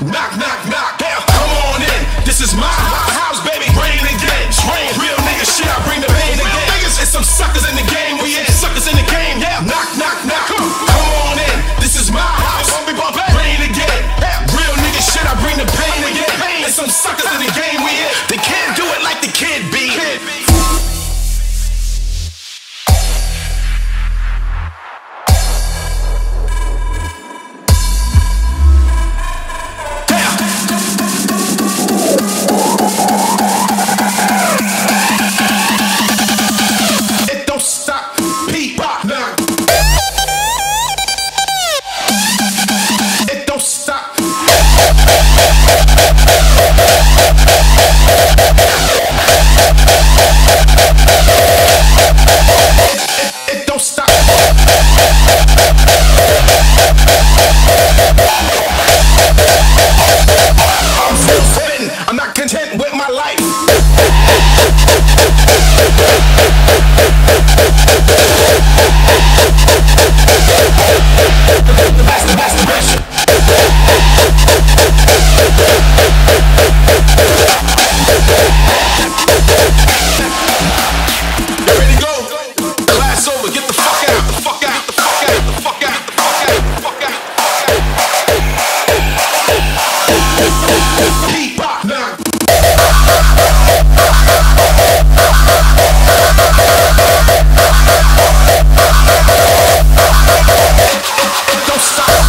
Knock, knock, knock. Hell, come on in. This is my house, baby. Rain again. Rain. Real nigga shit. I bring the pain again. Niggas, it's some suckers in the game. We in suckers in the game. Yeah. Knock, knock, knock. Come on in. This is my house. Rain again. Real nigga shit. I bring the pain again. It's some suckers in the game. We in. They can't do it like the kid be. I'm not content with my life. Masturbation. You ready to go? Class over. Get the fuck out. The fuck out. The fuck out. The fuck out. The fuck out. The fuck out. Keep up now. Don't stop.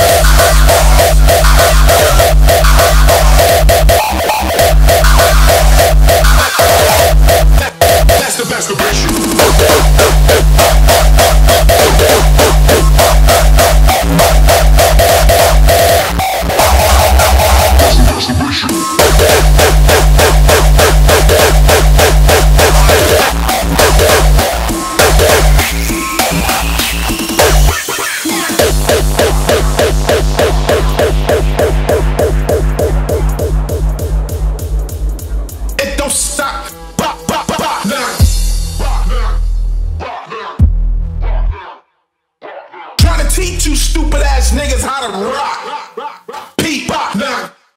That's the masturbation. It don't stop. Bop, bop, bop, now. Trying to teach you stupid ass niggas how to rock.